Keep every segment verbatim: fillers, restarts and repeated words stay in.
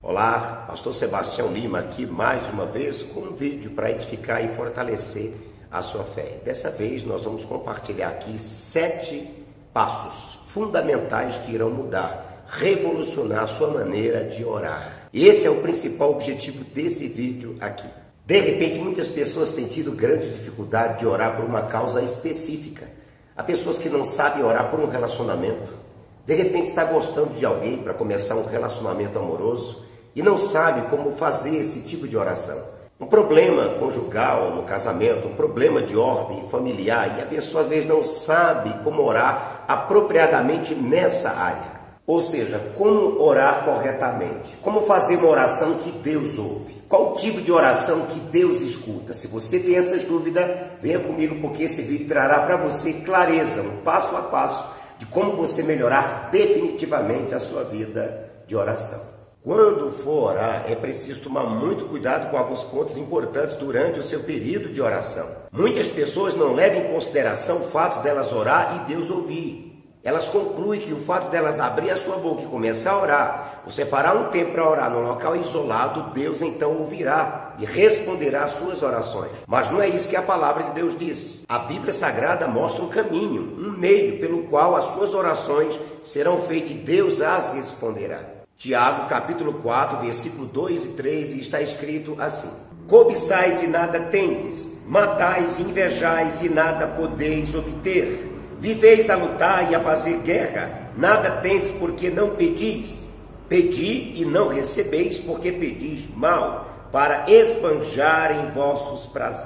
Olá, Pastor Sebastião Lima aqui mais uma vez com um vídeo para edificar e fortalecer a sua fé. Dessa vez nós vamos compartilhar aqui sete passos fundamentais que irão mudar, revolucionar a sua maneira de orar. Esse é o principal objetivo desse vídeo aqui. De repente muitas pessoas têm tido grande dificuldade de orar por uma causa específica. Há pessoas que não sabem orar por um relacionamento. De repente está gostando de alguém para começar um relacionamento amoroso e não sabe como fazer esse tipo de oração. Um problema conjugal no casamento, um problema de ordem familiar, e a pessoa às vezes não sabe como orar apropriadamente nessa área. Ou seja, como orar corretamente, como fazer uma oração que Deus ouve, qual tipo de oração que Deus escuta. Se você tem essas dúvidas, venha comigo porque esse vídeo trará para você clareza, um passo a passo de como você melhorar definitivamente a sua vida de oração. Quando for orar, é preciso tomar muito cuidado com alguns pontos importantes durante o seu período de oração. Muitas pessoas não levam em consideração o fato delas orar e Deus ouvir. Elas concluem que o fato delas abrir a sua boca e começar a orar, ou separar um tempo para orar num local isolado, Deus então ouvirá e responderá às suas orações. Mas não é isso que a palavra de Deus diz. A Bíblia Sagrada mostra um caminho, um meio pelo qual as suas orações serão feitas e Deus as responderá. Tiago, capítulo quatro, versículo dois e três, está escrito assim: cobiçais e nada tendes, matais e invejais e nada podeis obter, viveis a lutar e a fazer guerra, nada tendes porque não pedis, pedi e não recebeis porque pedis mal, para esbanjarem vossos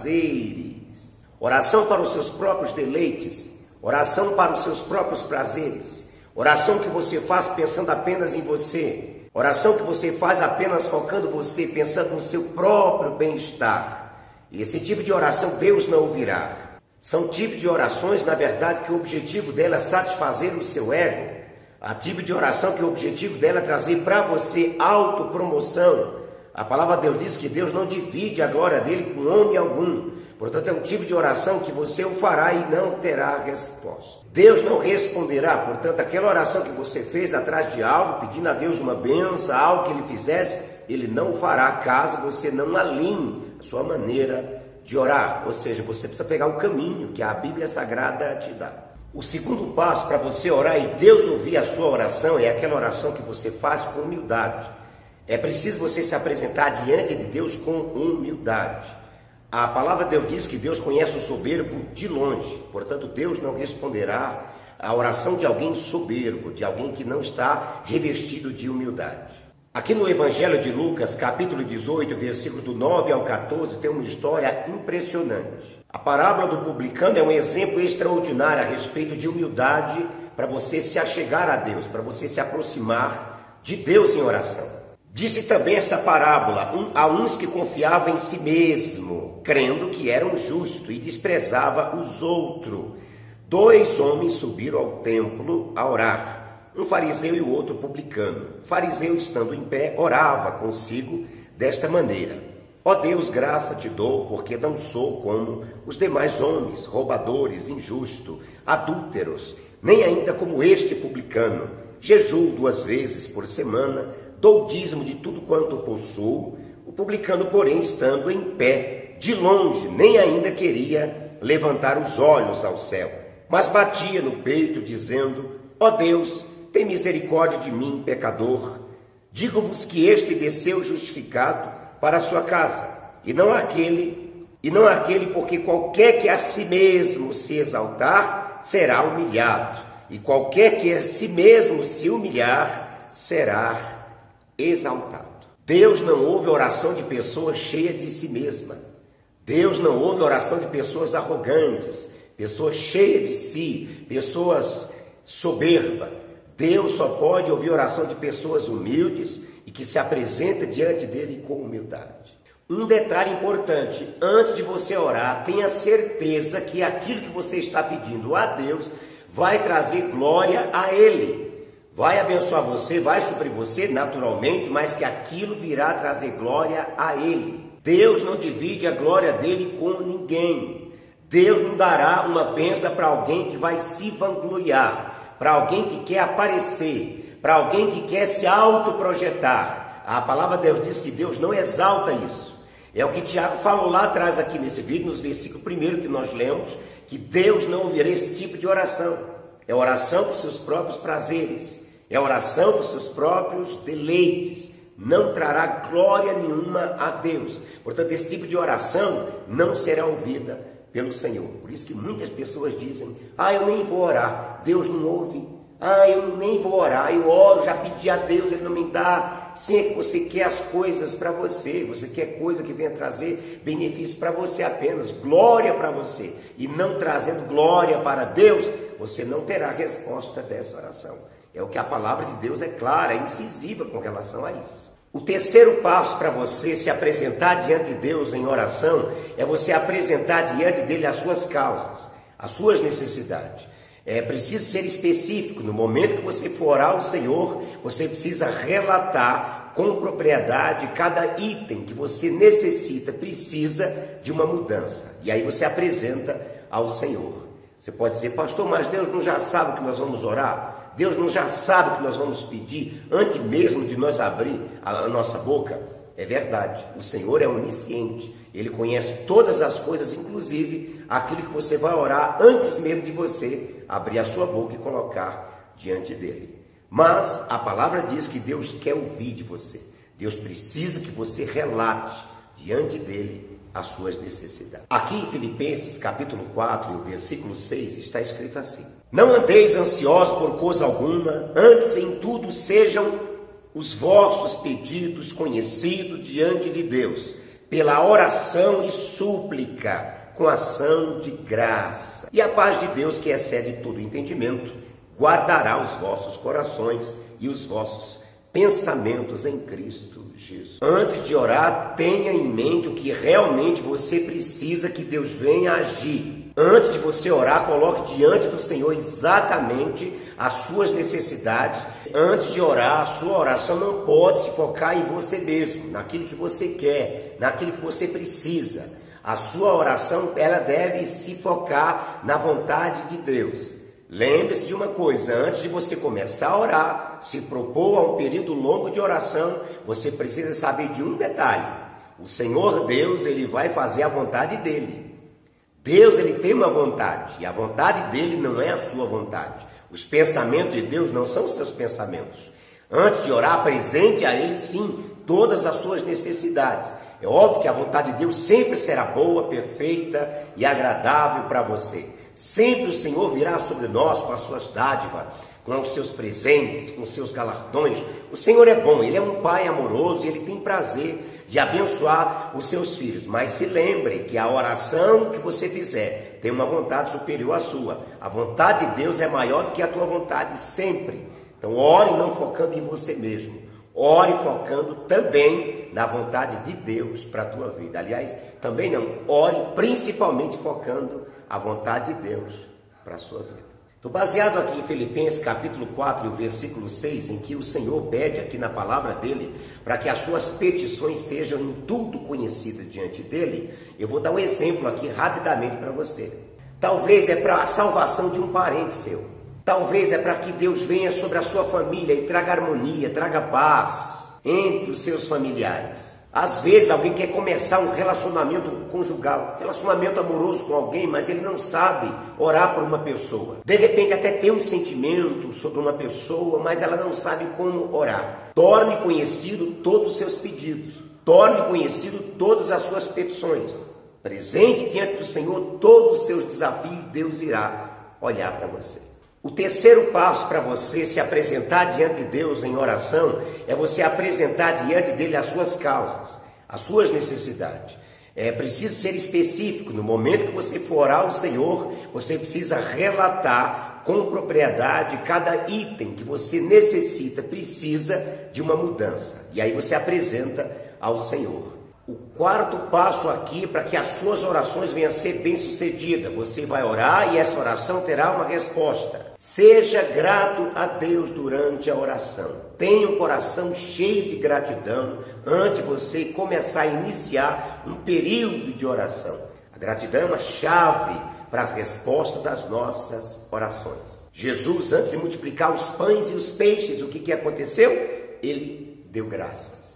prazeres. Oração para os seus próprios deleites, oração para os seus próprios prazeres. Oração que você faz pensando apenas em você. Oração que você faz apenas focando você, pensando no seu próprio bem-estar. E esse tipo de oração Deus não ouvirá. São tipos de orações, na verdade, que o objetivo dela é satisfazer o seu ego. A tipo de oração que o objetivo dela é trazer para você autopromoção. A palavra de Deus diz que Deus não divide a glória dele com homem algum. Portanto, é um tipo de oração que você o fará e não terá resposta. Deus não responderá, portanto, aquela oração que você fez atrás de algo, pedindo a Deus uma bênção, algo que ele fizesse, ele não fará caso você não alinhe a sua maneira de orar. Ou seja, você precisa pegar o caminho que a Bíblia Sagrada te dá. O segundo passo para você orar e Deus ouvir a sua oração é aquela oração que você faz com humildade. É preciso você se apresentar diante de Deus com humildade. A palavra de Deus diz que Deus conhece o soberbo de longe, portanto Deus não responderá à oração de alguém soberbo, de alguém que não está revestido de humildade. Aqui no Evangelho de Lucas, capítulo dezoito, versículo do nove ao quatorze, tem uma história impressionante. A parábola do publicano é um exemplo extraordinário a respeito de humildade para você se achegar a Deus, para você se aproximar de Deus em oração. Disse também esta parábola um, a uns que confiavam em si mesmo, crendo que eram justos e desprezava os outros. Dois homens subiram ao templo a orar, um fariseu e o outro publicano. O fariseu, estando em pé, orava consigo desta maneira: ó Deus, graça te dou, porque não sou como os demais homens, roubadores, injustos, adúlteros, nem ainda como este publicano. Jejuo duas vezes por semana, dou dízimo de tudo quanto possuo. O publicano, porém, estando em pé, de longe, nem ainda queria levantar os olhos ao céu, mas batia no peito, dizendo: ó Deus, tem misericórdia de mim, pecador. Digo-vos que este desceu justificado para a sua casa, e não aquele, e não aquele, porque qualquer que a si mesmo se exaltar, será humilhado, e qualquer que a si mesmo se humilhar, será exaltado. Deus não ouve oração de pessoas cheias de si mesma. Deus não ouve oração de pessoas arrogantes, pessoas cheias de si, pessoas soberbas. Deus só pode ouvir oração de pessoas humildes e que se apresentam diante dele com humildade. Um detalhe importante: antes de você orar, tenha certeza que aquilo que você está pedindo a Deus vai trazer glória a ele. Vai abençoar você, vai suprir você naturalmente, mas que aquilo virá trazer glória a ele. Deus não divide a glória dele com ninguém. Deus não dará uma bênção para alguém que vai se vangloriar, para alguém que quer aparecer, para alguém que quer se autoprojetar. A palavra de Deus diz que Deus não exalta isso. É o que Tiago falou lá atrás aqui nesse vídeo, nos versículos primeiro que nós lemos, que Deus não ouvirá esse tipo de oração. É oração para os seus próprios prazeres, é oração para os seus próprios deleites. Não trará glória nenhuma a Deus. Portanto, esse tipo de oração não será ouvida pelo Senhor. Por isso que muitas pessoas dizem: ah, eu nem vou orar, Deus não ouve. Ah, eu nem vou orar, eu oro, já pedi a Deus, Ele não me dá. Sim, é que você quer as coisas para você, você quer coisa que venha trazer benefício para você apenas, glória para você, e não trazendo glória para Deus, você não terá resposta dessa oração. É o que a palavra de Deus é clara, é incisiva com relação a isso. O terceiro passo para você se apresentar diante de Deus em oração é você apresentar diante dele as suas causas, as suas necessidades. É preciso ser específico. No momento que você for orar ao Senhor, você precisa relatar com propriedade cada item que você necessita, precisa de uma mudança. E aí você apresenta ao Senhor. Você pode dizer: pastor, mas Deus não já sabe o que nós vamos orar? Deus não já sabe o que nós vamos pedir antes mesmo de nós abrir a nossa boca? É verdade, o Senhor é onisciente, Ele conhece todas as coisas, inclusive aquilo que você vai orar antes mesmo de você abrir a sua boca e colocar diante dele. Mas a palavra diz que Deus quer ouvir de você, Deus precisa que você relate diante dele as suas necessidades. Aqui em Filipenses capítulo quatro, e o versículo seis, está escrito assim: não andeis ansiosos por coisa alguma, antes em tudo sejam os vossos pedidos conhecidos diante de Deus, pela oração e súplica, com ação de graça. E a paz de Deus, que excede todo entendimento, guardará os vossos corações e os vossos pensamentos em Cristo Jesus. Antes de orar, tenha em mente o que realmente você precisa que Deus venha agir. Antes de você orar, coloque diante do Senhor exatamente as suas necessidades. Antes de orar, a sua oração não pode se focar em você mesmo, naquilo que você quer, naquilo que você precisa. A sua oração, ela deve se focar na vontade de Deus. Lembre-se de uma coisa: antes de você começar a orar, se propor a um período longo de oração, você precisa saber de um detalhe: o Senhor Deus, Ele vai fazer a vontade dEle. Deus, Ele tem uma vontade, e a vontade dEle não é a sua vontade. Os pensamentos de Deus não são os seus pensamentos. Antes de orar, apresente a Ele, sim, todas as suas necessidades. É óbvio que a vontade de Deus sempre será boa, perfeita e agradável para você. Sempre o Senhor virá sobre nós com as suas dádivas, com os seus presentes, com os seus galardões. O Senhor é bom, Ele é um Pai amoroso e Ele tem prazer de abençoar os seus filhos. Mas se lembre que a oração que você fizer tem uma vontade superior à sua. A vontade de Deus é maior do que a tua vontade sempre. Então ore não focando em você mesmo. Ore focando também na vontade de Deus para a tua vida. Aliás, também não, ore principalmente focando a vontade de Deus para a sua vida. Estou baseado aqui em Filipenses capítulo quatro e o versículo seis, em que o Senhor pede aqui na palavra dele para que as suas petições sejam em tudo conhecidas diante dele. Eu vou dar um exemplo aqui rapidamente para você. Talvez é para a salvação de um parente seu. Talvez é para que Deus venha sobre a sua família e traga harmonia, traga paz entre os seus familiares. Às vezes alguém quer começar um relacionamento conjugal, relacionamento amoroso com alguém, mas ele não sabe orar por uma pessoa. De repente até tem um sentimento sobre uma pessoa, mas ela não sabe como orar. Torne conhecido todos os seus pedidos. Torne conhecido todas as suas petições. Presente diante do Senhor todos os seus desafios, Deus irá olhar para você. O terceiro passo para você se apresentar diante de Deus em oração é você apresentar diante dele as suas causas, as suas necessidades. É preciso ser específico. No momento que você for orar ao Senhor, você precisa relatar com propriedade cada item que você necessita, precisa de uma mudança. E aí você apresenta ao Senhor. O quarto passo aqui para que as suas orações venham a ser bem-sucedidas. Você vai orar e essa oração terá uma resposta. Seja grato a Deus durante a oração. Tenha um coração cheio de gratidão antes de você começar a iniciar um período de oração. A gratidão é uma chave para as respostas das nossas orações. Jesus, antes de multiplicar os pães e os peixes, o que, que aconteceu? Ele deu graças.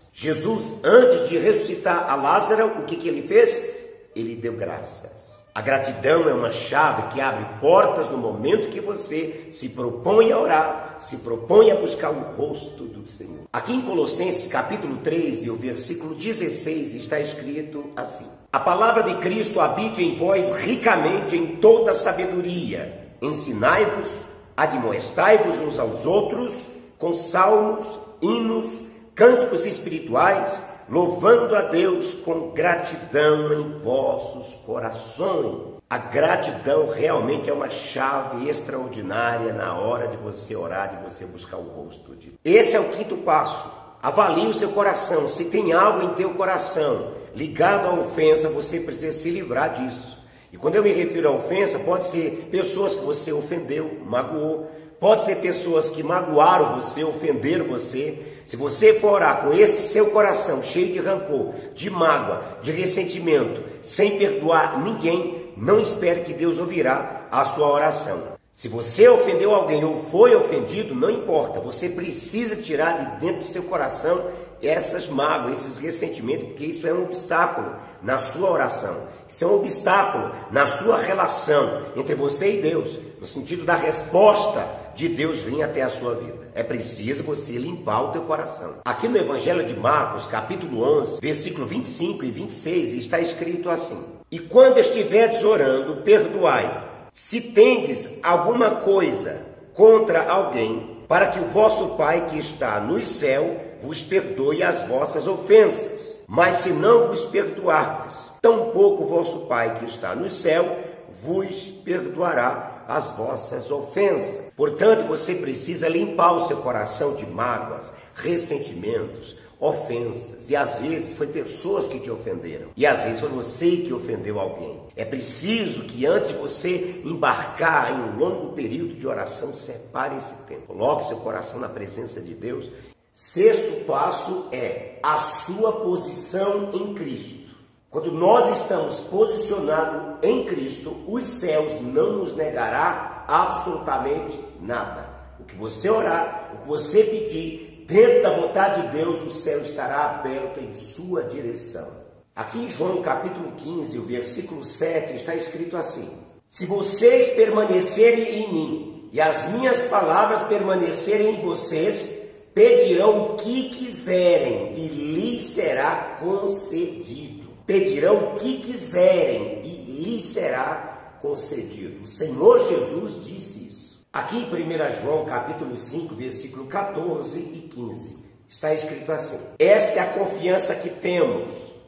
Jesus, antes de ressuscitar a Lázaro, o que, que ele fez? Ele deu graças. A gratidão é uma chave que abre portas no momento que você se propõe a orar, se propõe a buscar o rosto do Senhor. Aqui em Colossenses capítulo treze, o versículo dezesseis, está escrito assim: a palavra de Cristo habite em vós ricamente em toda sabedoria. Ensinai-vos, admoestai-vos uns aos outros, com salmos, hinos, cânticos espirituais, louvando a Deus com gratidão em vossos corações. A gratidão realmente é uma chave extraordinária na hora de você orar, de você buscar o rosto de Deus. Esse é o quinto passo. Avalie o seu coração. Se tem algo em teu coração ligado à ofensa, você precisa se livrar disso. E quando eu me refiro à ofensa, pode ser pessoas que você ofendeu, magoou. Pode ser pessoas que magoaram você, ofenderam você. Se você for orar com esse seu coração cheio de rancor, de mágoa, de ressentimento, sem perdoar ninguém, não espere que Deus ouvirá a sua oração. Se você ofendeu alguém ou foi ofendido, não importa. Você precisa tirar de dentro do seu coração essas mágoas, esses ressentimentos, porque isso é um obstáculo na sua oração. Isso é um obstáculo na sua relação entre você e Deus, no sentido da resposta de Deus vir até a sua vida. É preciso você limpar o teu coração. Aqui no Evangelho de Marcos, capítulo onze, versículo vinte e cinco e vinte e seis, está escrito assim: e quando estiverdes orando, perdoai, se tendes alguma coisa contra alguém, para que o vosso Pai que está no céu vos perdoe as vossas ofensas. Mas se não vos perdoardes, tampouco o vosso Pai que está no céu vos perdoará as vossas ofensas. Portanto, você precisa limpar o seu coração de mágoas, ressentimentos, ofensas. E às vezes foi pessoas que te ofenderam. E às vezes foi você que ofendeu alguém. É preciso que antes de você embarcar em um longo período de oração, separe esse tempo. Coloque seu coração na presença de Deus. Sexto passo é a sua posição em Cristo. Quando nós estamos posicionados em Cristo, os céus não nos negará absolutamente nada. O que você orar, o que você pedir, dentro da vontade de Deus, o céu estará aberto em sua direção. Aqui em João capítulo quinze, o versículo sete, está escrito assim: se vocês permanecerem em mim e as minhas palavras permanecerem em vocês, pedirão o que quiserem e lhes será concedido. Pedirão o que quiserem e lhes será concedido. O Senhor Jesus disse isso. Aqui em primeiro João, capítulo cinco, versículo quatorze e quinze, está escrito assim: esta é a confiança que temos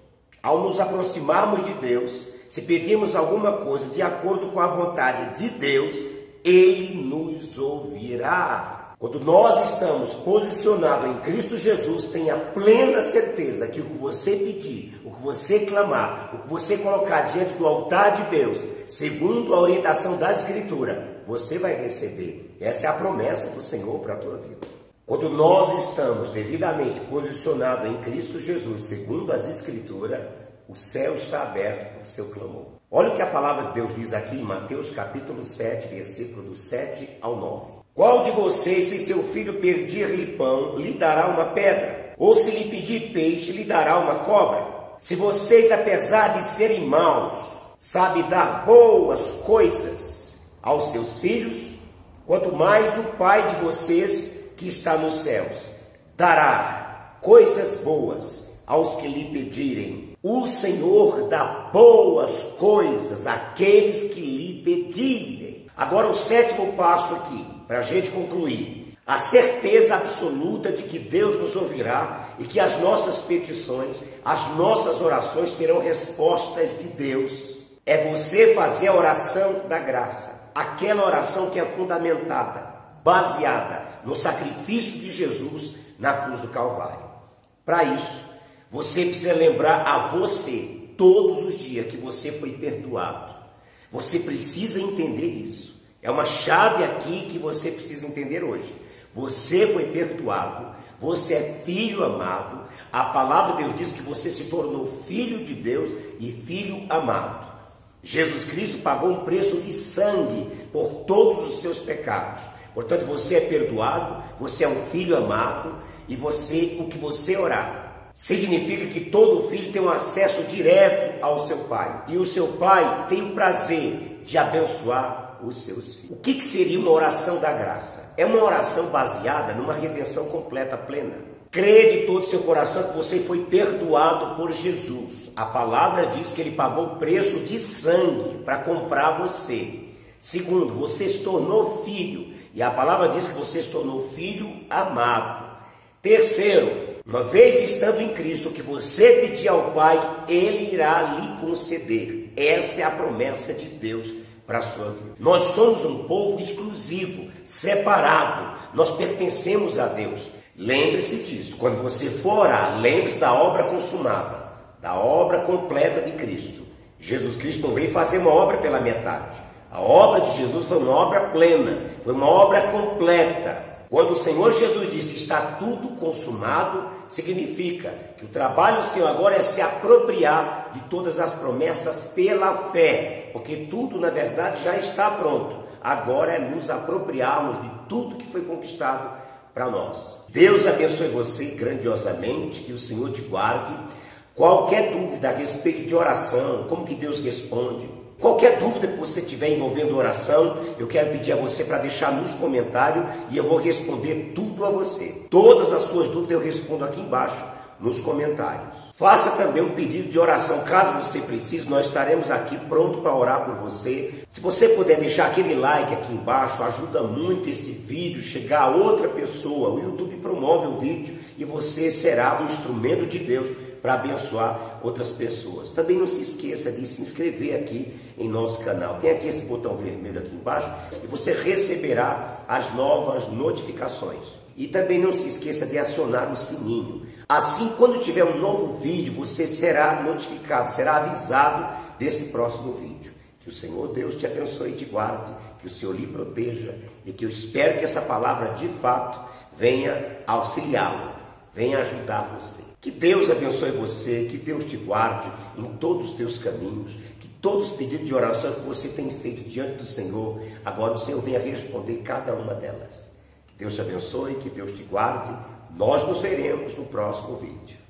ao nos aproximarmos de Deus. Se pedirmos alguma coisa de acordo com a vontade de Deus, Ele nos ouvirá. Quando nós estamos posicionados em Cristo Jesus, tenha plena certeza que o que você pedir, o que você clamar, o que você colocar diante do altar de Deus, segundo a orientação da Escritura, você vai receber. Essa é a promessa do Senhor para a tua vida. Quando nós estamos devidamente posicionados em Cristo Jesus, segundo as Escrituras, o céu está aberto para o seu clamor. Olha o que a palavra de Deus diz aqui em Mateus capítulo sete, versículo do sete ao nove. Qual de vocês, se seu filho pedir-lhe pão, lhe dará uma pedra? Ou se lhe pedir peixe, lhe dará uma cobra? Se vocês, apesar de serem maus, sabem dar boas coisas aos seus filhos, quanto mais o Pai de vocês, que está nos céus, dará coisas boas aos que lhe pedirem. O Senhor dá boas coisas àqueles que lhe pedirem. Agora o sétimo passo aqui, para a gente concluir: a certeza absoluta de que Deus nos ouvirá e que as nossas petições, as nossas orações terão respostas de Deus. É você fazer a oração da graça, aquela oração que é fundamentada, baseada no sacrifício de Jesus na cruz do Calvário. Para isso, você precisa lembrar a você, todos os dias, que você foi perdoado. Você precisa entender isso. É uma chave aqui que você precisa entender hoje. Você foi perdoado, você é filho amado. A palavra de Deus diz que você se tornou filho de Deus e filho amado. Jesus Cristo pagou um preço de sangue por todos os seus pecados. Portanto, você é perdoado, você é um filho amado, e você, o que você orar, Significa que todo filho tem um acesso direto ao seu pai. E o seu pai tem o prazer de abençoar os seus filhos. O que, que seria uma oração da graça? É uma oração baseada numa redenção completa, plena. Crê de todo o seu coração que você foi perdoado por Jesus. A palavra diz que ele pagou o preço de sangue para comprar você. Segundo, você se tornou filho. E a palavra diz que você se tornou filho amado. Terceiro, uma vez estando em Cristo, que você pedir ao Pai, Ele irá lhe conceder. Essa é a promessa de Deus para a sua vida. Nós somos um povo exclusivo, separado. Nós pertencemos a Deus. Lembre-se disso. Quando você for orar, lembre-se da obra consumada, da obra completa de Cristo. Jesus Cristo não veio fazer uma obra pela metade. A obra de Jesus foi uma obra plena, foi uma obra completa. Quando o Senhor Jesus disse está tudo consumado, significa que o trabalho do Senhor agora é se apropriar de todas as promessas pela fé, porque tudo na verdade já está pronto. Agora é nos apropriarmos de tudo que foi conquistado para nós. Deus abençoe você grandiosamente, que o Senhor te guarde. Qualquer dúvida a respeito de oração, como que Deus responde, qualquer dúvida que você tiver envolvendo oração, eu quero pedir a você para deixar nos comentários e eu vou responder tudo a você. Todas as suas dúvidas eu respondo aqui embaixo, nos comentários. Faça também um pedido de oração, caso você precise, nós estaremos aqui pronto para orar por você. Se você puder deixar aquele like aqui embaixo, ajuda muito esse vídeo chegar a outra pessoa. O YouTube promove o vídeo e você será um instrumento de Deus para abençoar outras pessoas. Também não se esqueça de se inscrever aqui em nosso canal. Tem aqui esse botão vermelho aqui embaixo e você receberá as novas notificações. E também não se esqueça de acionar o sininho. Assim, quando tiver um novo vídeo, você será notificado, será avisado desse próximo vídeo. Que o Senhor Deus te abençoe e te guarde, que o Senhor lhe proteja e que eu espero que essa palavra de fato venha auxiliá-lo, venha ajudar você. Que Deus abençoe você, que Deus te guarde em todos os teus caminhos, que todos os pedidos de oração que você tem feito diante do Senhor, agora o Senhor venha responder cada uma delas. Que Deus te abençoe, que Deus te guarde. Nós nos veremos no próximo vídeo.